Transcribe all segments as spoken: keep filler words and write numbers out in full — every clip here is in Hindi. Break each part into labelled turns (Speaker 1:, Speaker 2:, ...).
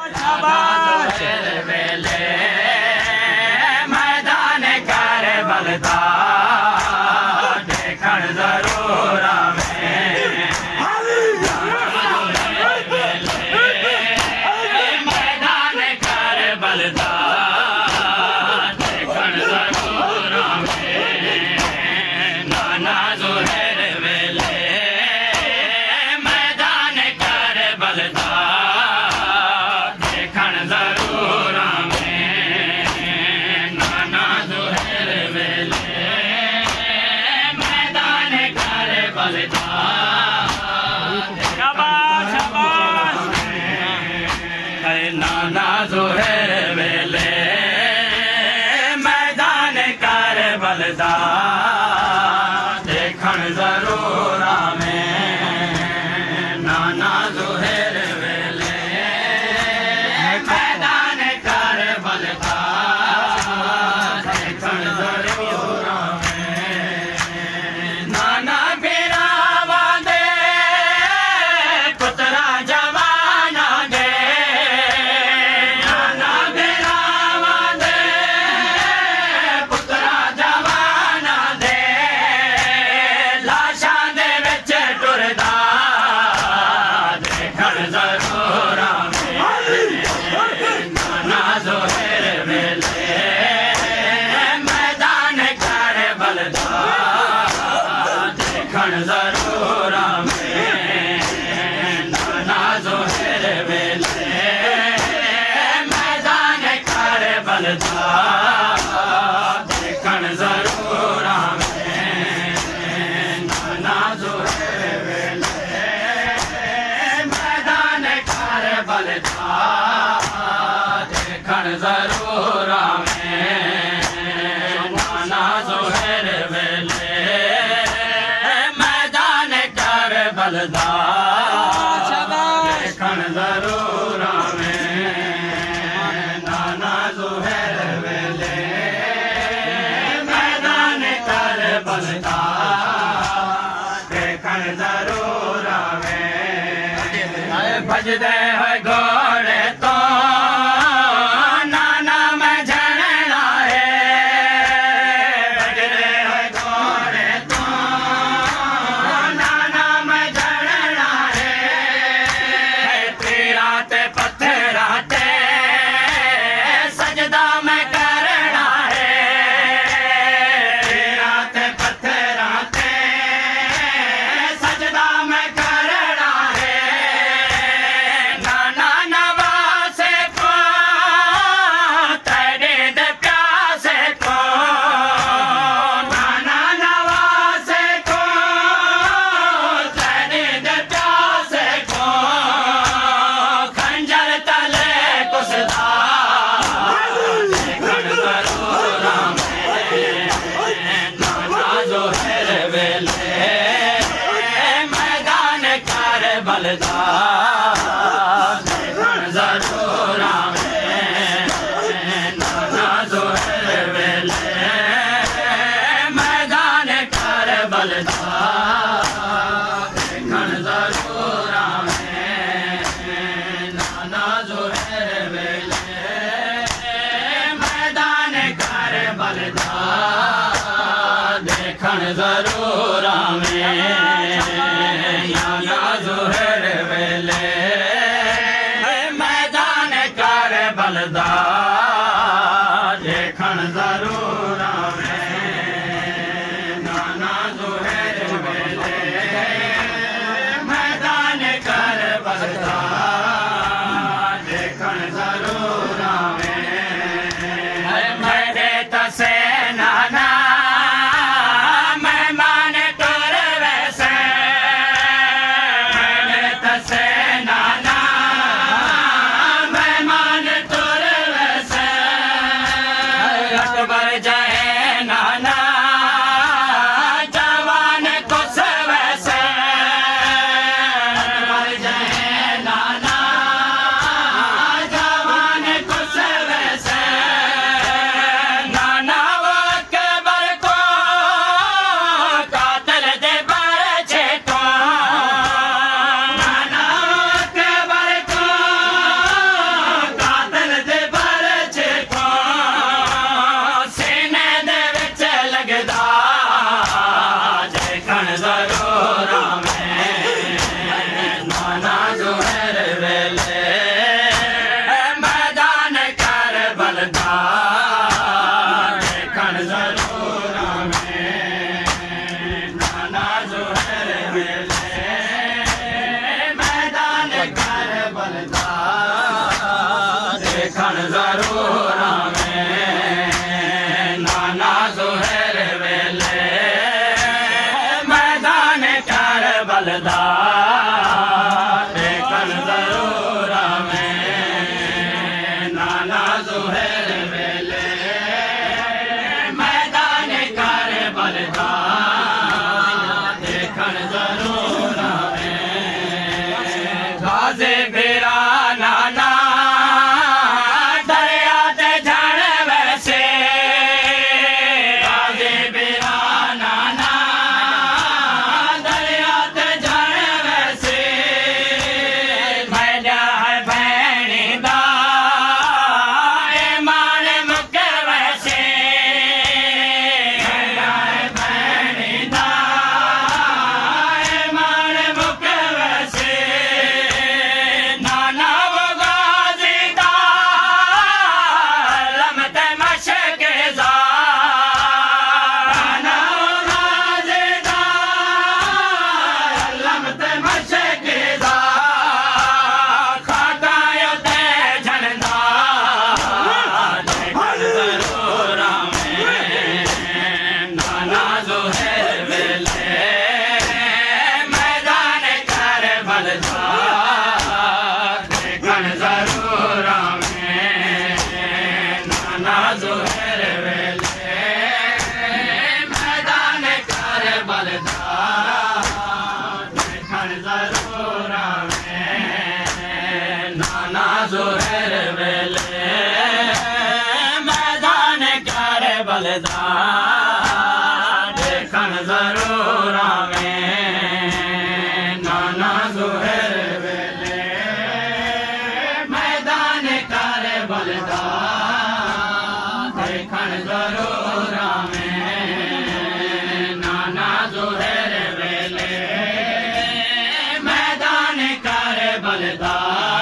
Speaker 1: भजदे है घोड़े तो नाना में झरना है, भजदे है घोड़े तो नाना में झरना है, तीराते पत्थराते सजदा में करना है, तीराते पत्थराते सजदा में करना है, जरूर में नाना जोहर वेले मैदान कर बलदा देखण जरूर में नाना जोहर वेले मैदान कर बलदा देखण जरूर में मेरे तसे नाना देखन जरूर में नाना ज़ुहैर वेले मैदान करबल दा देखन जरूर में गाज़े बेरा नाना दरिया ते जान वैसे गाज़े बेरा नाना दरिया ते जान वैसे मैदा है भैनी दा ईमान मुक वैसे मैदा है भैनी दा ईमान मुक वैसे नाना वो गाज़ी दा लमते मशके ज़ा नाना वो गाज़ी दा लमते मशके ज़ा खाकायो ते झंडा देखन ज़रूर में नाना ज़ुहैर वेले मैदान करबल दा देखन जरूर में नाना ज़ुहैर वेले मैदान करबल दा देखन जरूर में नाना ज़ुहैर वेले मैदान करबल दा देखन जरूर में नाना ज़ुहैर वेले मैदान करबल दा देखन जरूर में नाना ज़ुहैर वेले मैदान करबल दा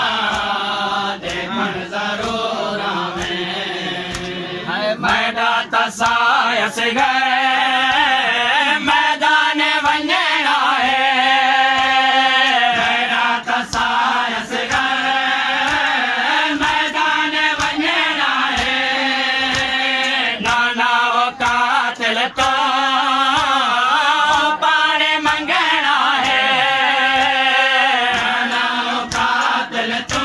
Speaker 1: देखन जरूर में मैदा तसायस गए मैदान वञणा है मैदा तसायस गए मैदान वञणा है नाना वो कातिल तो पानी मंगना है नाना वो कातिल तो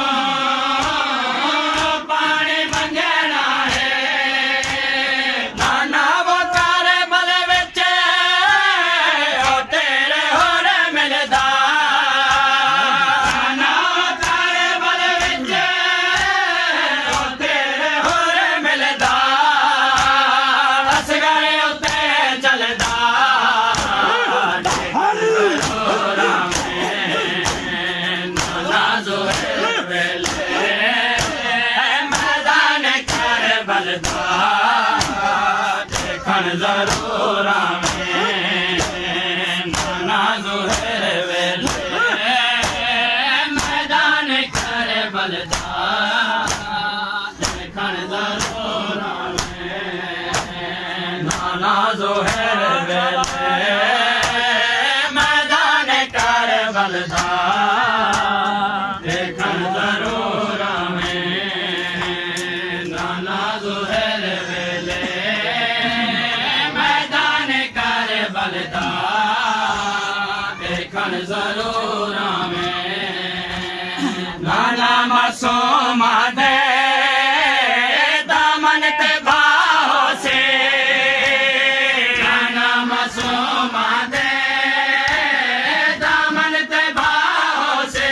Speaker 1: पानी मंगना है नाना वो करबल विच ओ तेरे होर मिलदा नाना वो करबल विच ओ तेरे होर मिलदा असगर उत्ते चलदा देखन जरूर में नाना ज़ुहैर वेले मैदान करबल दा देखन जरूर में नाना ज़ुहैर वेले मैदान करबल दा देखन जरूर में नाना ज़ुहैर वेले मैदान करबल दा देखन जरूर में नाना ज़ुहैर वेले मैदान करबल दा देखन जरूर में नाना मासूम दे दामन ते बाहो से नाना मासूम दे दामन ते बाहो से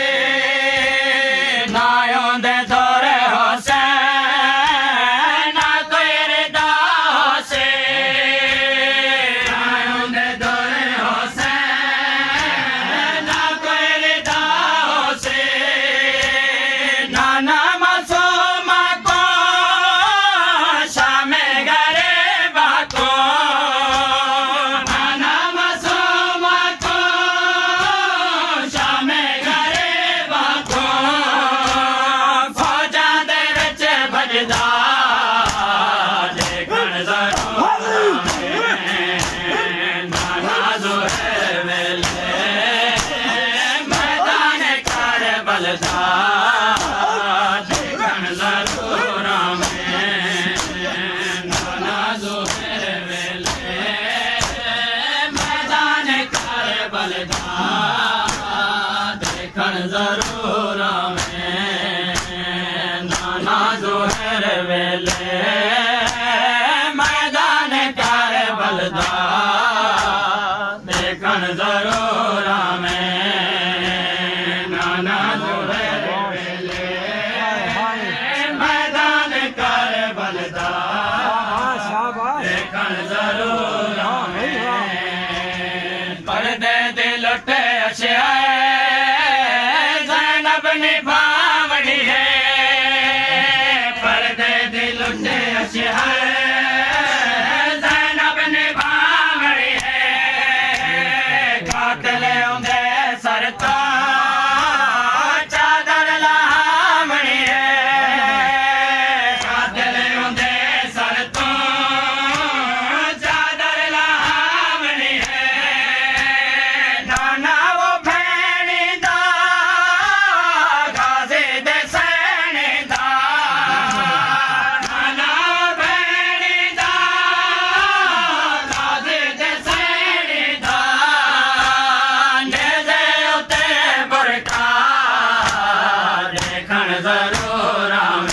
Speaker 1: नायों दे दौर हुसैन ना कोई रिदा हो से नायों दे दौर हुसैन ना कोई रिदा हो से नाना मासूम को शामे गरीबा को नाना मासूम को शामे गरीबा को फौजा दे विच भजदा देखन जरूर में नाना ज़ुहैर वेले मैदान करबल दा देखन जरूर में नाना ज़ुहैर वेले मैदान करबल दा देखण जरूर में नाना ज़ोहर वेले मैदान करबल दा देखण जरूर में नाना ज़ोहर वेले मैदान करबल दा देखण जरूर में पर्दे दे लुटे अशिया ज़ैनब ने भावड़ी है पर्दे दे लुटे अशिया ज़ैनब ने भावड़ी है कातल उंदे सर तो चादर लावणी है कातल उंदे सर तो चादर लावणी है नाना वो भैणी दा गाज़ी दे सैनी दा नाना वो भैणी दा गाज़ी दे सैनी दा नेज़े उते बुरका देखण ज़रूर में